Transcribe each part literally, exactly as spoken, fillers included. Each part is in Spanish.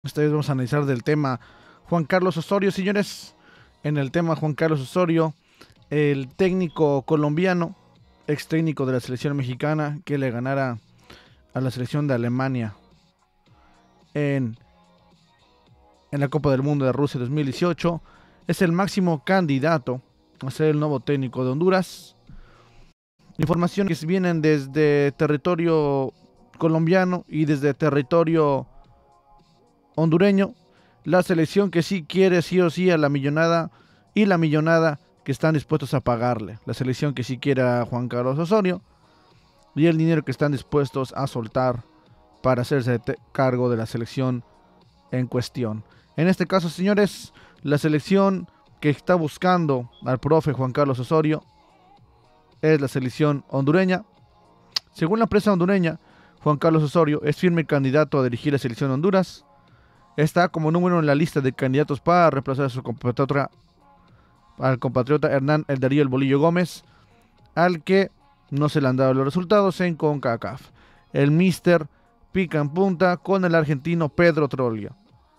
Esta vez vamos a analizar del tema Juan Carlos Osorio, señores. En el tema Juan Carlos Osorio, el técnico colombiano, ex técnico de la selección mexicana, que le ganara a la selección de Alemania en, en la Copa del Mundo de Rusia dos mil dieciocho, es el máximo candidato a ser el nuevo técnico de Honduras. Informaciones que vienen desde territorio colombiano y desde territorio hondureño. La selección que sí quiere sí o sí a la millonada y la millonada que están dispuestos a pagarle. La selección que sí quiere a Juan Carlos Osorio y el dinero que están dispuestos a soltar para hacerse cargo de la selección en cuestión. En este caso, señores, la selección que está buscando al profe Juan Carlos Osorio es la selección hondureña. Según la prensa hondureña, Juan Carlos Osorio es firme candidato a dirigir la selección de Honduras. Está como número en la lista de candidatos para reemplazar a su compatriota, al compatriota Hernán El Darío El Bolillo Gómez, al que no se le han dado los resultados en CONCACAF. El Mister pica en punta con el argentino Pedro Troglio.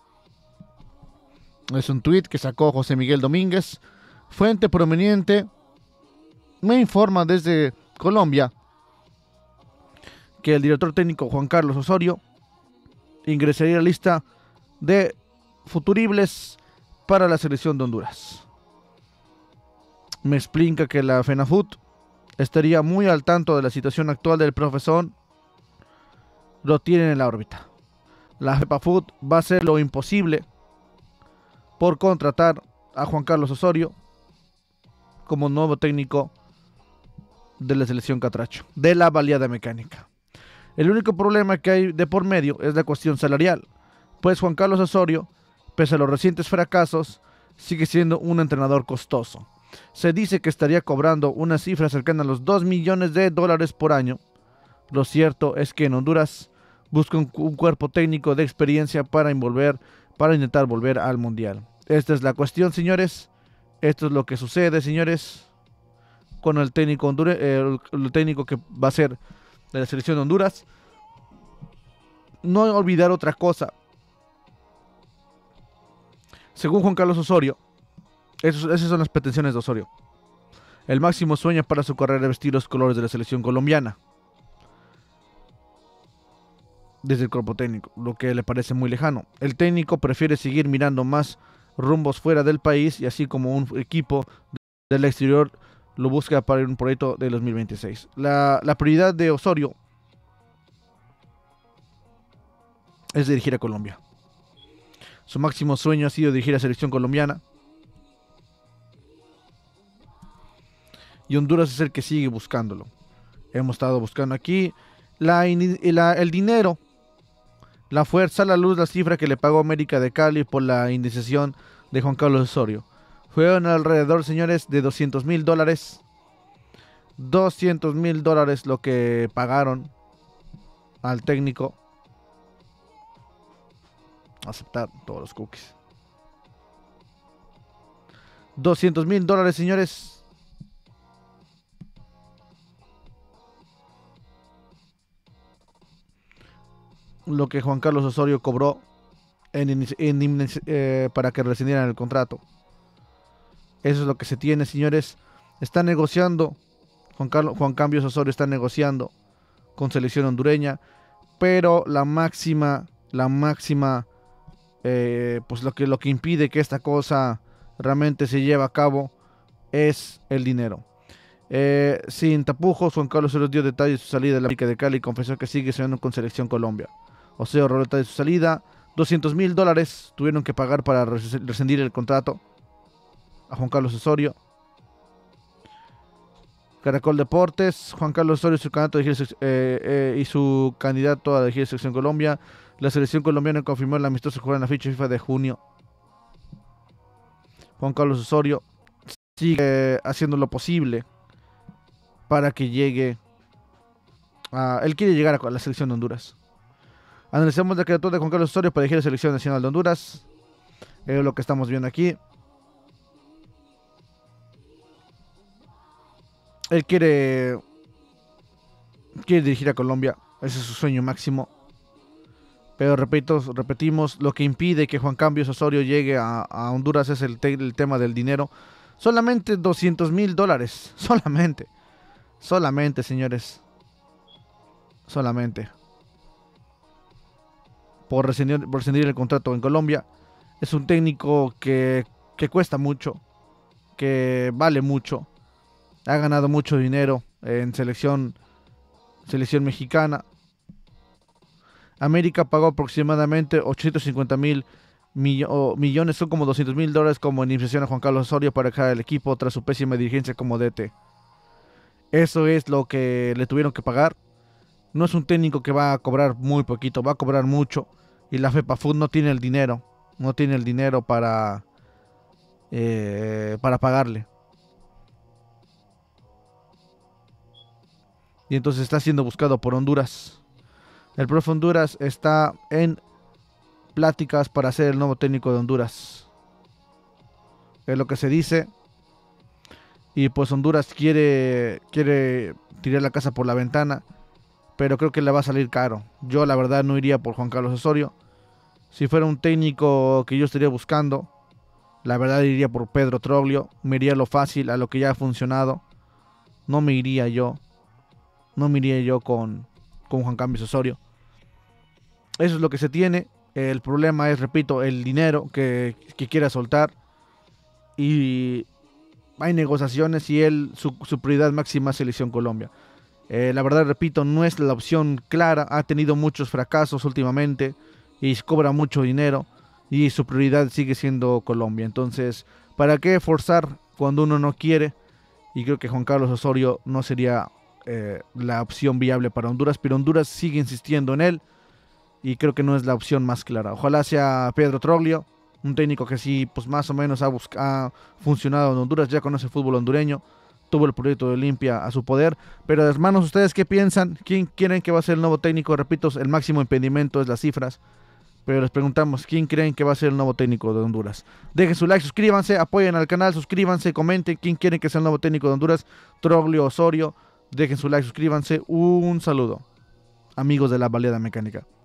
Es un tuit que sacó José Miguel Domínguez. Fuente proveniente me informa desde Colombia que el director técnico Juan Carlos Osorio ingresaría a la lista de futuribles para la selección de Honduras. Me explica que la FENAFUT estaría muy al tanto de la situación actual del profesor. Lo tienen en la órbita. La FEPAFUT va a hacer lo imposible por contratar a Juan Carlos Osorio como nuevo técnico de la selección catracho, de la baleada mecánica. El único problema que hay de por medio es la cuestión salarial, pues Juan Carlos Osorio, pese a los recientes fracasos, sigue siendo un entrenador costoso. Se dice que estaría cobrando una cifra cercana a los dos millones de dólares por año. Lo cierto es que en Honduras busca un, un cuerpo técnico de experiencia para, envolver, para intentar volver al Mundial. Esta es la cuestión, señores. Esto es lo que sucede, señores, con el técnico, hondure, eh, el, el técnico que va a ser de la selección de Honduras. No olvidar otra cosa. Según Juan Carlos Osorio, esos, esas son las pretensiones de Osorio. El máximo sueño para su carrera es vestir los colores de la selección colombiana. Desde el cuerpo técnico, lo que le parece muy lejano. El técnico prefiere seguir mirando más rumbos fuera del país y así como un equipo del exterior lo busca para un proyecto de dos mil veintiséis. La, la prioridad de Osorio es dirigir a Colombia. Su máximo sueño ha sido dirigir a la selección colombiana. Y Honduras es el que sigue buscándolo. Hemos estado buscando aquí la, la, el dinero, la fuerza, la luz, la cifra que le pagó América de Cali por la indecisión de Juan Carlos Osorio. Fueron alrededor, señores, de doscientos mil dólares. doscientos mil dólares lo que pagaron al técnico. Aceptar todos los cookies. doscientos mil dólares, señores. Lo que Juan Carlos Osorio cobró en, en, en, eh, para que rescindieran el contrato. Eso es lo que se tiene, señores. Está negociando. Juan, Carlos, Juan Cambios Osorio está negociando con selección hondureña. Pero la máxima, la máxima, eh, pues lo que, lo que impide que esta cosa realmente se lleve a cabo es el dinero. Eh, sin tapujos, Juan Carlos Osorio dio detalles de su salida de la América de Cali y confesó que sigue soñando con selección Colombia. O sea, roleta de su salida. doscientos mil dólares tuvieron que pagar para rescindir el contrato a Juan Carlos Osorio. Caracol Deportes, Juan Carlos Osorio su candidato a dirigir, eh, eh, y su candidato a dirigir selección Colombia. La selección colombiana confirmó el amistoso jugar en la ficha FIFA de junio. Juan Carlos Osorio sigue haciendo lo posible para que llegue a... Él quiere llegar a la selección de Honduras. Analizamos la candidatura de Juan Carlos Osorio para dirigir la selección nacional de Honduras. Es lo que estamos viendo aquí. Él quiere quiere dirigir a Colombia. Ese es su sueño máximo. Pero repito, repetimos, lo que impide que Juan Cambios Osorio llegue a, a Honduras es el, te el tema del dinero. Solamente doscientos mil dólares. Solamente. Solamente, señores. Solamente. Por rescindir, por rescindir el contrato en Colombia. Es un técnico que, que cuesta mucho. Que vale mucho. Ha ganado mucho dinero en selección, selección mexicana. América pagó aproximadamente ochocientos cincuenta mil millo millones, son como doscientos mil dólares como indemnización a Juan Carlos Osorio para dejar el equipo tras su pésima dirigencia como D T. Eso es lo que le tuvieron que pagar. No es un técnico que va a cobrar muy poquito, va a cobrar mucho. Y la FEPAFUT no tiene el dinero, no tiene el dinero para, eh, para pagarle. Y entonces está siendo buscado por Honduras. El profe Honduras está en pláticas para ser el nuevo técnico de Honduras. Es lo que se dice. Y pues Honduras quiere, quiere tirar la casa por la ventana. Pero creo que le va a salir caro. Yo la verdad no iría por Juan Carlos Osorio. Si fuera un técnico que yo estaría buscando, la verdad iría por Pedro Troglio. Me iría a lo fácil, a lo que ya ha funcionado. No me iría yo. No me iría yo con, con Juan Cambios Osorio. Eso es lo que se tiene. El problema es, repito, el dinero que, que quiera soltar. Y hay negociaciones y él, su, su prioridad máxima es Selección Colombia. Eh, la verdad, repito, no es la opción clara. Ha tenido muchos fracasos últimamente y cobra mucho dinero. Y su prioridad sigue siendo Colombia. Entonces, ¿para qué forzar cuando uno no quiere? Y creo que Juan Carlos Osorio no sería eh, la opción viable para Honduras. Pero Honduras sigue insistiendo en él. Y creo que no es la opción más clara. Ojalá sea Pedro Troglio, un técnico que sí, pues más o menos ha, ha funcionado en Honduras, ya conoce el fútbol hondureño, tuvo el proyecto de Olimpia a su poder. Pero hermanos, ¿ustedes qué piensan? ¿Quién creen que va a ser el nuevo técnico? Repito, el máximo impedimento es las cifras. Pero les preguntamos, ¿quién creen que va a ser el nuevo técnico de Honduras? Dejen su like, suscríbanse, apoyen al canal, suscríbanse, comenten quién quieren que sea el nuevo técnico de Honduras. Troglio, Osorio, dejen su like, suscríbanse. Un saludo, amigos de la Baleada Mecánica.